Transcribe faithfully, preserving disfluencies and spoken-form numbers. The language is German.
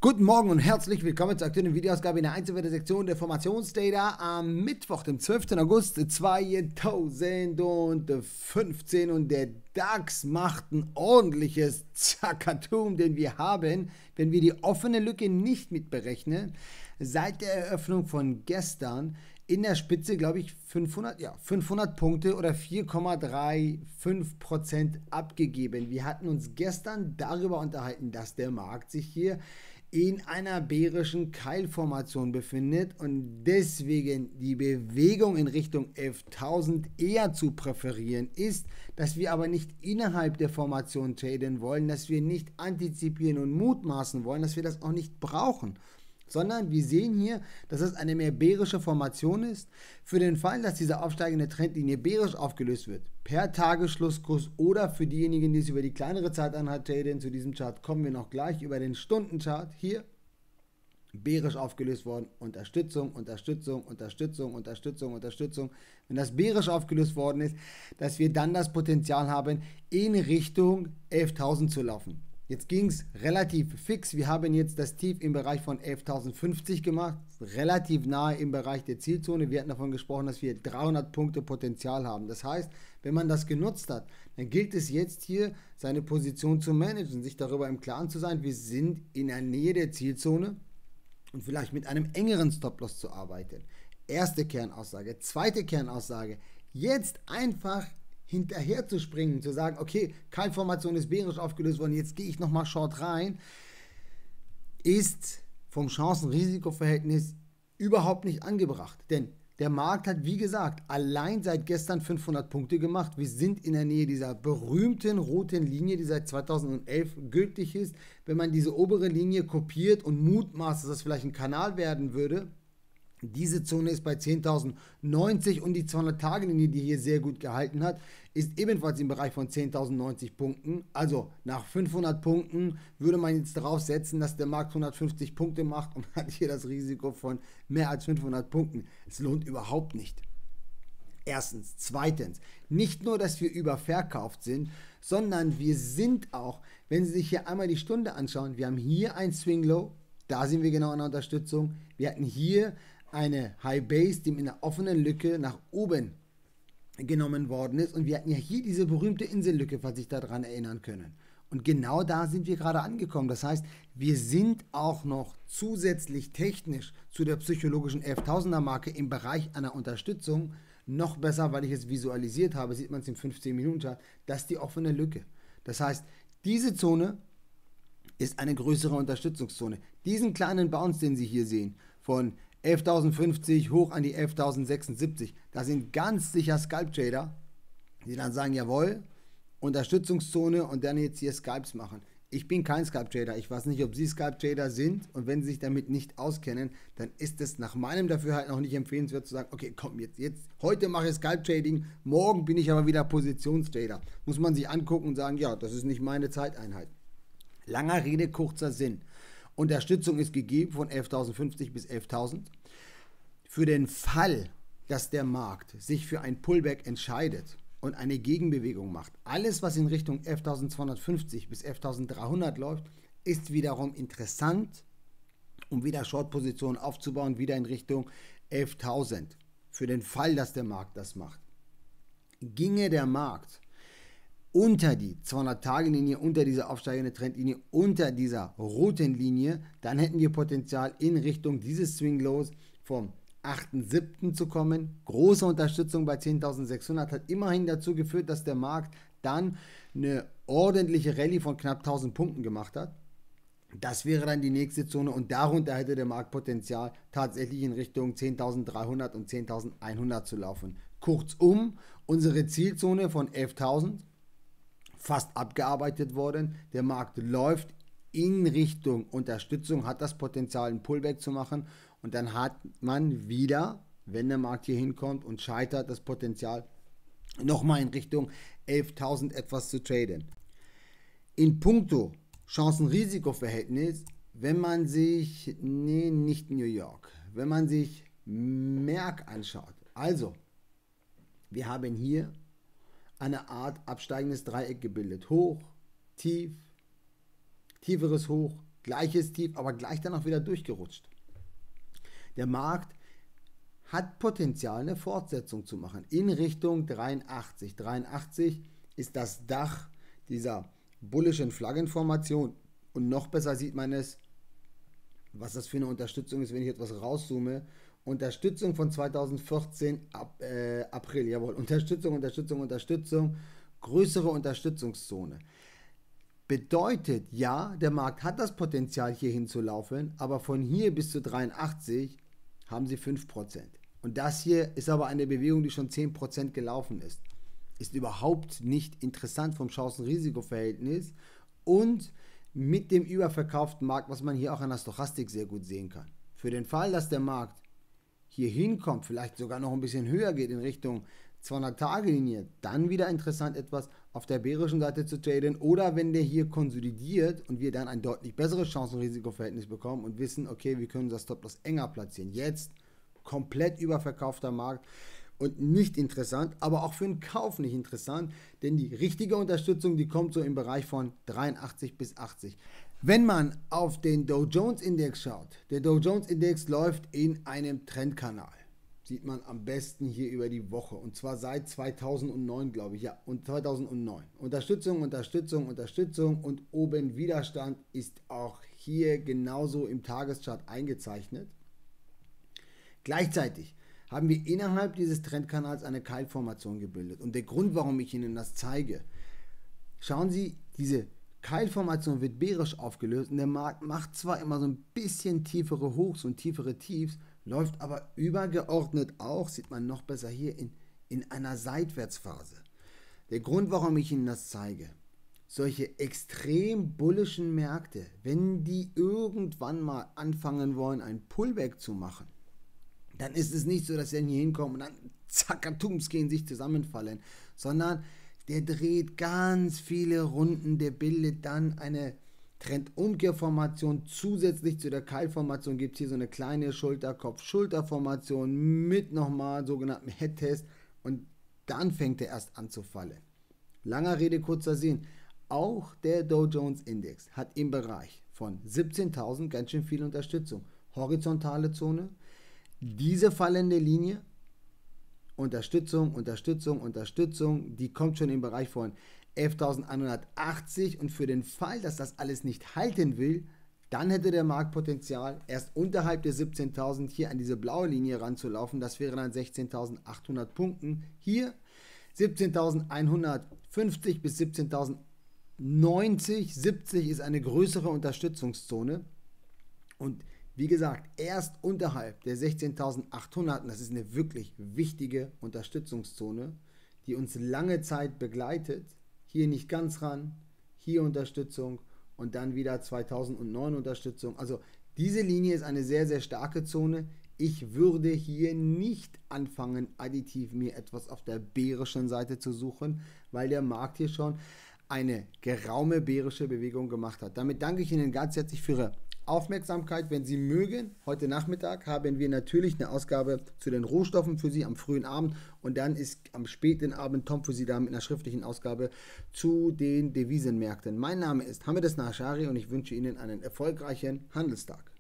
Guten Morgen und herzlich willkommen zur aktuellen Videoausgabe in der Einzelwerte-Sektion der Formationsdata am Mittwoch, dem zwölften August zweitausendfünfzehn, und der DAX macht ein ordentliches Zakatum, denn wir haben, wenn wir die offene Lücke nicht mitberechnen, seit der Eröffnung von gestern in der Spitze, glaube ich, fünfhundert, ja, fünfhundert Punkte oder vier Komma fünfunddreißig Prozent abgegeben. Wir hatten uns gestern darüber unterhalten, dass der Markt sich hier in einer bärischen Keilformation befindet und deswegen die Bewegung in Richtung elftausend eher zu präferieren ist, dass wir aber nicht innerhalb der Formation traden wollen, dass wir nicht antizipieren und mutmaßen wollen, dass wir das auch nicht brauchen, sondern wir sehen hier, dass es eine mehr bärische Formation ist. Für den Fall, dass diese aufsteigende Trendlinie bärisch aufgelöst wird, per Tagesschlusskurs oder für diejenigen, die es über die kleinere Zeiteinheit traden, zu diesem Chart kommen wir noch gleich, über den Stundenchart, hier bärisch aufgelöst worden, Unterstützung, Unterstützung, Unterstützung, Unterstützung, Unterstützung. Wenn das bärisch aufgelöst worden ist, dass wir dann das Potenzial haben, in Richtung elftausend zu laufen. Jetzt ging es relativ fix. Wir haben jetzt das Tief im Bereich von elftausendfünfzig gemacht, relativ nahe im Bereich der Zielzone. Wir hatten davon gesprochen, dass wir dreihundert Punkte Potenzial haben. Das heißt, wenn man das genutzt hat, dann gilt es jetzt hier, seine Position zu managen, sich darüber im Klaren zu sein, wir sind in der Nähe der Zielzone und vielleicht mit einem engeren Stop-Loss zu arbeiten. Erste Kernaussage. Zweite Kernaussage, jetzt einfach hinterher zu springen, zu sagen, okay, Keilformation ist bärisch aufgelöst worden, jetzt gehe ich nochmal short rein, ist vom Chancen-Risiko-Verhältnis überhaupt nicht angebracht. Denn der Markt hat, wie gesagt, allein seit gestern fünfhundert Punkte gemacht. Wir sind in der Nähe dieser berühmten roten Linie, die seit zweitausendelf gültig ist. Wenn man diese obere Linie kopiert und mutmaßt, dass das vielleicht ein Kanal werden würde, diese Zone ist bei zehntausendneunzig und die zweihundert-Tage-Linie, die hier sehr gut gehalten hat, ist ebenfalls im Bereich von zehntausendneunzig Punkten. Also nach fünfhundert Punkten würde man jetzt darauf setzen, dass der Markt hundertfünfzig Punkte macht und hat hier das Risiko von mehr als fünfhundert Punkten. Es lohnt überhaupt nicht. Erstens. Zweitens, nicht nur, dass wir überverkauft sind, sondern wir sind auch, wenn Sie sich hier einmal die Stunde anschauen, wir haben hier ein Swing Low, da sind wir genau an der Unterstützung. Wir hatten hier eine High Base, die mit einer offenen Lücke nach oben genommen worden ist. Und wir hatten ja hier diese berühmte Insellücke, falls Sie sich daran erinnern können. Und genau da sind wir gerade angekommen. Das heißt, wir sind auch noch zusätzlich technisch zu der psychologischen elftausender Marke im Bereich einer Unterstützung. Noch besser, weil ich es visualisiert habe, sieht man es im fünfzehn Minuten Chart, das ist die offene Lücke. Das heißt, diese Zone ist eine größere Unterstützungszone. Diesen kleinen Bounce, den Sie hier sehen, von elftausendfünfzig hoch an die elftausendsechsundsiebzig. Da sind ganz sicher Scalp-Trader, die dann sagen, jawohl, Unterstützungszone und dann jetzt hier Scalps machen. Ich bin kein Scalp-Trader. Ich weiß nicht, ob Sie Scalp-Trader sind, und wenn Sie sich damit nicht auskennen, dann ist es nach meinem Dafürhalten auch nicht empfehlenswert zu sagen, okay, komm, jetzt, jetzt heute mache ich Scalp-Trading, morgen bin ich aber wieder Positionstrader. Muss man sich angucken und sagen, ja, das ist nicht meine Zeiteinheit. Langer Rede, kurzer Sinn. Unterstützung ist gegeben von elftausendfünfzig bis elftausend. Für den Fall, dass der Markt sich für ein Pullback entscheidet und eine Gegenbewegung macht, alles, was in Richtung elftausendzweihundertfünfzig bis elftausenddreihundert läuft, ist wiederum interessant, um wieder Short-Positionen aufzubauen, wieder in Richtung elftausend. Für den Fall, dass der Markt das macht. Ginge der Markt unter die zweihundert-Tage-Linie, unter diese aufsteigende Trendlinie, unter dieser roten Linie, dann hätten wir Potenzial in Richtung dieses Swing Lows vom achten siebten zu kommen. Große Unterstützung bei zehntausendsechshundert hat immerhin dazu geführt, dass der Markt dann eine ordentliche Rallye von knapp tausend Punkten gemacht hat. Das wäre dann die nächste Zone und darunter hätte der Markt Potenzial, tatsächlich in Richtung zehntausenddreihundert und zehntausendeinhundert zu laufen. Kurzum, unsere Zielzone von elftausend fast abgearbeitet worden. Der Markt läuft in Richtung Unterstützung, hat das Potenzial, ein Pullback zu machen, und dann hat man wieder, wenn der Markt hier hinkommt und scheitert, das Potenzial, nochmal in Richtung elftausend etwas zu traden. In puncto Chancen-Risiko-Verhältnis, wenn man sich, nee, nicht New York, wenn man sich Merck anschaut, also, wir haben hier eine Art absteigendes Dreieck gebildet. Hoch, tief, tieferes Hoch, gleiches Tief, aber gleich dann auch wieder durchgerutscht. Der Markt hat Potenzial, eine Fortsetzung zu machen in Richtung dreiundachtzig. dreiundachtzig ist das Dach dieser bullischen Flaggenformation und noch besser sieht man es, was das für eine Unterstützung ist, wenn ich etwas rauszoome. Unterstützung von zweitausendvierzehn ab, äh, April, jawohl, Unterstützung, Unterstützung, Unterstützung, größere Unterstützungszone. Bedeutet, ja, der Markt hat das Potenzial hier hinzulaufen, aber von hier bis zu dreiundachtzig haben sie fünf Prozent. Und das hier ist aber eine Bewegung, die schon zehn Prozent gelaufen ist. Ist überhaupt nicht interessant vom Chancen-Risiko-Verhältnis und mit dem überverkauften Markt, was man hier auch an der Stochastik sehr gut sehen kann. Für den Fall, dass der Markt hier hinkommt, vielleicht sogar noch ein bisschen höher geht in Richtung zweihundert-Tage-Linie, dann wieder interessant etwas auf der bärischen Seite zu traden oder wenn der hier konsolidiert und wir dann ein deutlich besseres Chancen-Risiko-Verhältnis bekommen und wissen, okay, wir können das Stop-Loss enger platzieren. Jetzt komplett überverkaufter Markt und nicht interessant, aber auch für einen Kauf nicht interessant, denn die richtige Unterstützung, die kommt so im Bereich von dreiundachtzig bis achtzig. Wenn man auf den Dow Jones Index schaut, der Dow Jones Index läuft in einem Trendkanal. Sieht man am besten hier über die Woche und zwar seit zweitausendneun, glaube ich, ja, und zweitausendneun. Unterstützung, Unterstützung, Unterstützung und oben Widerstand ist auch hier genauso im Tageschart eingezeichnet. Gleichzeitig haben wir innerhalb dieses Trendkanals eine Keilformation gebildet und der Grund, warum ich Ihnen das zeige, schauen Sie, diese Keilformation wird bärisch aufgelöst und der Markt macht zwar immer so ein bisschen tiefere Hochs und tiefere Tiefs, läuft aber übergeordnet auch, sieht man noch besser hier, in, in einer Seitwärtsphase. Der Grund, warum ich Ihnen das zeige, solche extrem bullischen Märkte, wenn die irgendwann mal anfangen wollen, ein Pullback zu machen, dann ist es nicht so, dass sie dann hier hinkommen und dann zackatums gehen, sich zusammenfallen, sondern der dreht ganz viele Runden, der bildet dann eine Trendumkehrformation. Zusätzlich zu der Keilformation gibt es hier so eine kleine Schulter-Kopf-Schulter-Formation mit nochmal sogenannten Head-Test und dann fängt er erst an zu fallen. Langer Rede, kurzer Sinn. Auch der Dow Jones Index hat im Bereich von siebzehntausend ganz schön viel Unterstützung. Horizontale Zone, diese fallende Linie, Unterstützung, Unterstützung, Unterstützung, die kommt schon im Bereich von elftausendeinhundertachtzig und für den Fall, dass das alles nicht halten will, dann hätte der Markt Potenzial, erst unterhalb der siebzehntausend hier an diese blaue Linie ranzulaufen, das wäre dann sechzehntausendachthundert Punkten. Hier siebzehntausendeinhundertfünfzig bis siebzehntausendneunzig, siebzig ist eine größere Unterstützungszone und wie gesagt, erst unterhalb der sechzehntausendachthundert, und das ist eine wirklich wichtige Unterstützungszone, die uns lange Zeit begleitet, hier nicht ganz ran, hier Unterstützung und dann wieder zweitausendneun Unterstützung. Also diese Linie ist eine sehr, sehr starke Zone. Ich würde hier nicht anfangen, additiv mir etwas auf der bärischen Seite zu suchen, weil der Markt hier schon eine geraume bärische Bewegung gemacht hat. Damit danke ich Ihnen ganz herzlich für Ihre Aufmerksamkeit. Wenn Sie mögen, heute Nachmittag haben wir natürlich eine Ausgabe zu den Rohstoffen für Sie am frühen Abend und dann ist am späten Abend Tom für Sie da mit einer schriftlichen Ausgabe zu den Devisenmärkten. Mein Name ist Hamid Esnashari und ich wünsche Ihnen einen erfolgreichen Handelstag.